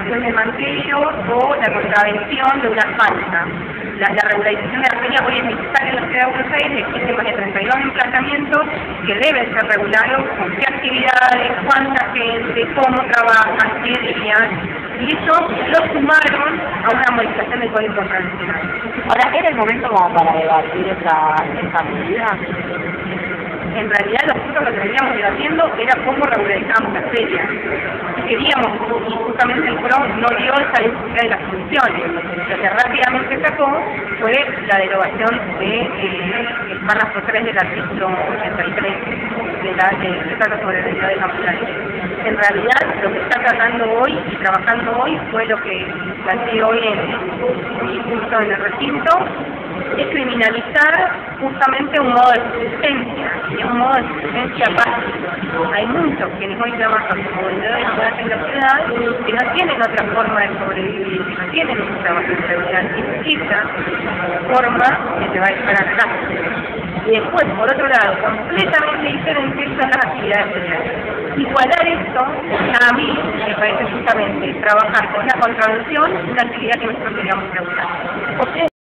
regulación del mantelo o la contravención de una falta. La regularización de la feria hoy es necesaria en la ciudad de Buenos Aires, existen más de 32 emplazamientos que deben ser regulados con qué actividades, cuánta gente, cómo trabajan, qué días, y eso lo sumaron a una modificación del Código Internacional. Ahora, ¿era el momento como para debatir esa medida? En realidad nosotros lo que veníamos debatiendo era cómo regularizamos las ferias. Queríamos, y justamente el PRO no dio esa discusión de las funciones. Lo que rápidamente sacó fue la derogación del párrafo 3 del artículo 83 que trata sobre el derecho de capital. En realidad lo que está tratando hoy y trabajando hoy fue lo que planteé hoy justo en el recinto, es criminalizar justamente un modo de subsistencia, y es un modo de subsistencia básico. Hay muchos quienes hoy trabajan como vendedores en la ciudad que no tienen otra forma de sobrevivir, que no tienen un trabajo regular, y esa forma que te va a dejar a la casa. Y después, por otro lado, completamente diferentes son las actividades sociales. Igualar esto, a mí me parece justamente trabajar con una contravención, una actividad que nosotros queríamos regular.